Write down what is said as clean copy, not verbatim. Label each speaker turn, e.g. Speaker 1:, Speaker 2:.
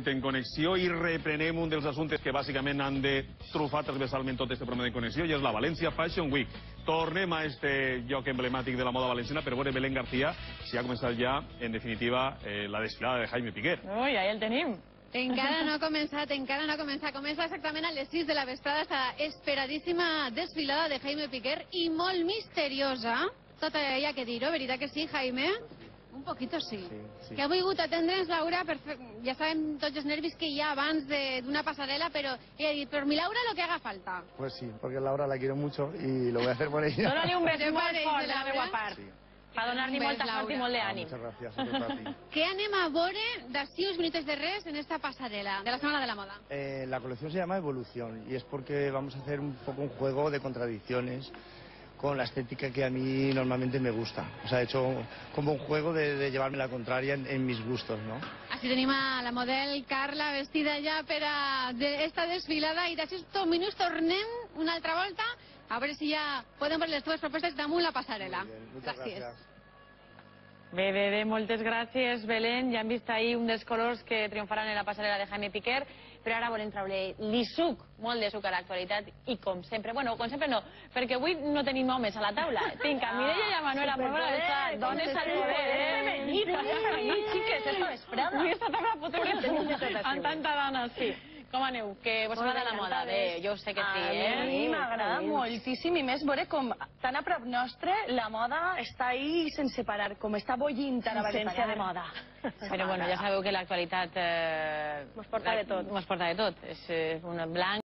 Speaker 1: moment en connexió i reprenem un dels assumptes que bàsicament han de trufar transversalment tot este programa de connexió, i és la València Fashion Week. Tornem a este lloc emblemàtic de la moda valenciana per veure Belén García si ha començat ja, en definitiva, la desfilada de Jaime Piquer.
Speaker 2: Ui, ahí el tenim.
Speaker 3: Encara no ha començat, encara no ha començat. Comença exactament a les 6 de la vesprada esta esperadíssima desfilada de Jaime Piquer i molt misteriosa. Tot hi ha que dir-ho, veritat que sí, Jaime? Un poquito sí. Que ha volgut atendre'ns Laura, ja sabem tots els nervis que hi ha abans d'una passarel·la, però ella ha dit, per mi Laura lo que haga falta.
Speaker 4: Pues sí, porque Laura la quiero mucho y lo voy a hacer por ella.
Speaker 2: Dóna-li un bes molt fort de la meva part.
Speaker 4: Sí.
Speaker 2: Per donar-li molta sort i molt d'ànim.
Speaker 4: Muchas gracias, eso es para ti.
Speaker 3: Què anem a veure d'ací uns minuts de res en esta passarel·la de la Setmana de la Moda?
Speaker 4: La colección se llama Evolución y es porque vamos a hacer un poco un juego de contradicciones con la estética que a mí normalmente me gusta. O sea, he hecho como un juego de llevarme la contraria en mis gustos, ¿no?
Speaker 3: Així tenim a la model Carla vestida ja per a esta desfilada i d'ací uns minuts tornem una altra volta a veure si ja podem veure les teves propostes damunt la passarel·la.
Speaker 4: Muchas gracias.
Speaker 2: Bé, moltes gràcies, Belén. Ja hem vist ahir un dels colors que triomfaran en la passarel·la de Jaime Piquer, però ara volem treure-li suc, molt de suc a l'actualitat, i com sempre, bueno, com sempre no, perquè avui no tenim homes a la taula. Tinc a Mireia i a Manuela Mola, dones al poder, xiques, esta vesprada. Avui està tot la foto amb tanta dona, sí. Com aneu? Que vos agrada la moda? Bé, jo sé que sí,
Speaker 5: A mi m'agrada moltíssim, i més veure com tan a prop nostre la moda està ahí sense parar, com està bullint a l'absència de moda.
Speaker 2: Però bueno, ja sabeu que l'actualitat
Speaker 5: Mos porta de tot.
Speaker 2: Mos porta de tot. És un blanc